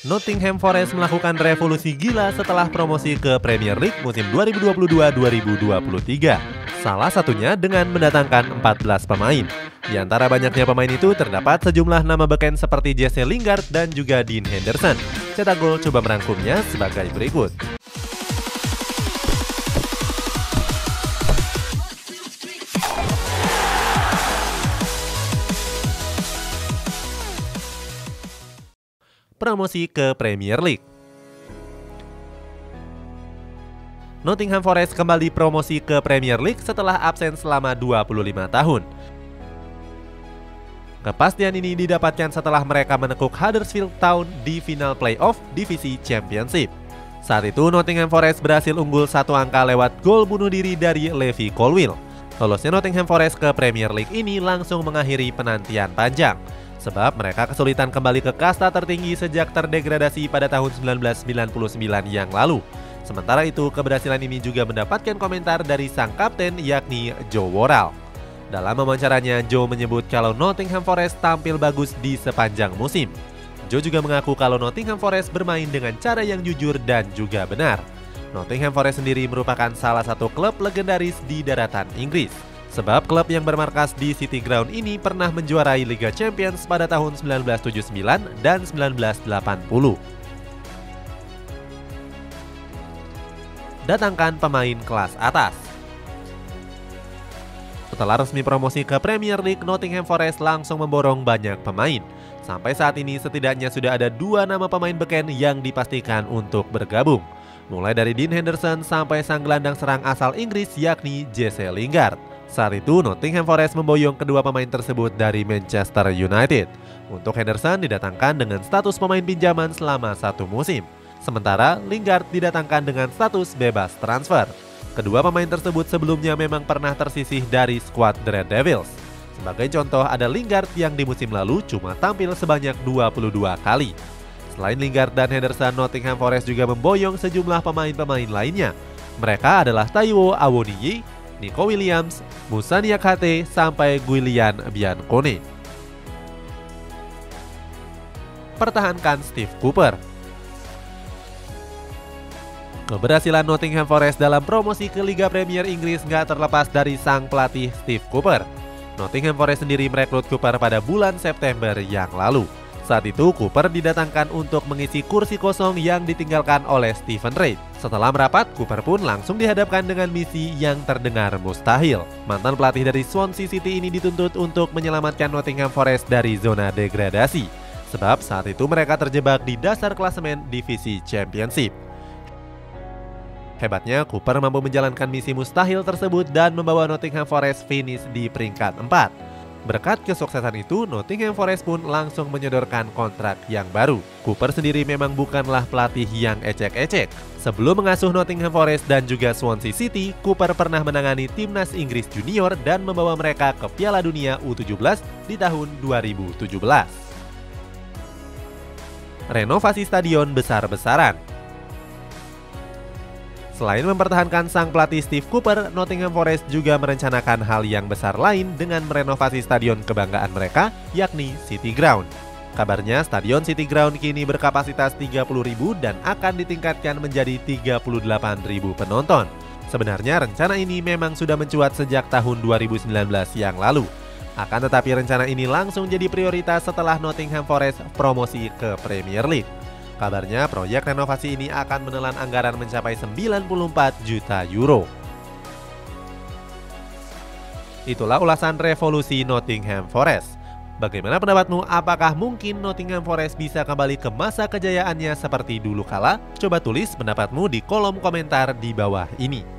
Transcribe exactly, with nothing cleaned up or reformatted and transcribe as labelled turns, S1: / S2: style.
S1: Nottingham Forest melakukan revolusi gila setelah promosi ke Premier League musim dua ribu dua puluh dua dua ribu dua puluh tiga. Salah satunya dengan mendatangkan empat belas pemain. Di antara banyaknya pemain itu terdapat sejumlah nama beken seperti Jesse Lingard dan juga Dean Henderson. Cetak Gol coba merangkumnya sebagai berikut. Promosi ke Premier League. Nottingham Forest kembali promosi ke Premier League setelah absen selama dua puluh lima tahun. Kepastian ini didapatkan setelah mereka menekuk Huddersfield Town di final playoff divisi Championship. Saat itu Nottingham Forest berhasil unggul satu angka lewat gol bunuh diri dari Levi Colwill. Lolosnya Nottingham Forest ke Premier League ini langsung mengakhiri penantian panjang, sebab mereka kesulitan kembali ke kasta tertinggi sejak terdegradasi pada tahun seribu sembilan ratus sembilan puluh sembilan yang lalu. Sementara itu, keberhasilan ini juga mendapatkan komentar dari sang kapten yakni Joe Worrall. Dalam wawancaranya, Joe menyebut kalau Nottingham Forest tampil bagus di sepanjang musim. Joe juga mengaku kalau Nottingham Forest bermain dengan cara yang jujur dan juga benar. Nottingham Forest sendiri merupakan salah satu klub legendaris di daratan Inggris, sebab klub yang bermarkas di City Ground ini pernah menjuarai Liga Champions pada tahun seribu sembilan ratus tujuh puluh sembilan dan seribu sembilan ratus delapan puluh. Datangkan pemain kelas atas. Setelah resmi promosi ke Premier League, Nottingham Forest langsung memborong banyak pemain. Sampai saat ini setidaknya sudah ada dua nama pemain beken yang dipastikan untuk bergabung. Mulai dari Dean Henderson sampai sang gelandang serang asal Inggris yakni Jesse Lingard. Saat itu Nottingham Forest memboyong kedua pemain tersebut dari Manchester United. Untuk Henderson didatangkan dengan status pemain pinjaman selama satu musim. Sementara Lingard didatangkan dengan status bebas transfer. Kedua pemain tersebut sebelumnya memang pernah tersisih dari skuad The Red Devils. Sebagai contoh ada Lingard yang di musim lalu cuma tampil sebanyak dua puluh dua kali. Selain Lingard dan Henderson, Nottingham Forest juga memboyong sejumlah pemain-pemain lainnya. Mereka adalah Taiwo Awoniyi, Nico Williams, Moussa Niakhaté, sampai Guilian Biancone. Pertahankan Steve Cooper. Keberhasilan Nottingham Forest dalam promosi ke Liga Premier Inggris nggak terlepas dari sang pelatih Steve Cooper. Nottingham Forest sendiri merekrut Cooper pada bulan September yang lalu. Saat itu Cooper didatangkan untuk mengisi kursi kosong yang ditinggalkan oleh Steven Reid. Setelah merapat, Cooper pun langsung dihadapkan dengan misi yang terdengar mustahil. Mantan pelatih dari Swansea City ini dituntut untuk menyelamatkan Nottingham Forest dari zona degradasi. Sebab saat itu mereka terjebak di dasar klasemen divisi Championship. Hebatnya, Cooper mampu menjalankan misi mustahil tersebut dan membawa Nottingham Forest finish di peringkat empat. Berkat kesuksesan itu, Nottingham Forest pun langsung menyodorkan kontrak yang baru. Cooper sendiri memang bukanlah pelatih yang ecek-ecek. Sebelum mengasuh Nottingham Forest dan juga Swansea City, Cooper pernah menangani timnas Inggris junior dan membawa mereka ke Piala Dunia U tujuh belas di tahun dua ribu tujuh belas. Renovasi stadion besar-besaran. Selain mempertahankan sang pelatih Steve Cooper, Nottingham Forest juga merencanakan hal yang besar lain dengan merenovasi stadion kebanggaan mereka, yakni City Ground. Kabarnya stadion City Ground kini berkapasitas tiga puluh ribu dan akan ditingkatkan menjadi tiga puluh delapan ribu penonton. Sebenarnya rencana ini memang sudah mencuat sejak tahun dua ribu sembilan belas yang lalu. Akan tetapi rencana ini langsung jadi prioritas setelah Nottingham Forest promosi ke Premier League. Kabarnya proyek renovasi ini akan menelan anggaran mencapai sembilan puluh empat juta euro. Itulah ulasan revolusi Nottingham Forest. Bagaimana pendapatmu? Apakah mungkin Nottingham Forest bisa kembali ke masa kejayaannya seperti dulu kala? Coba tulis pendapatmu di kolom komentar di bawah ini.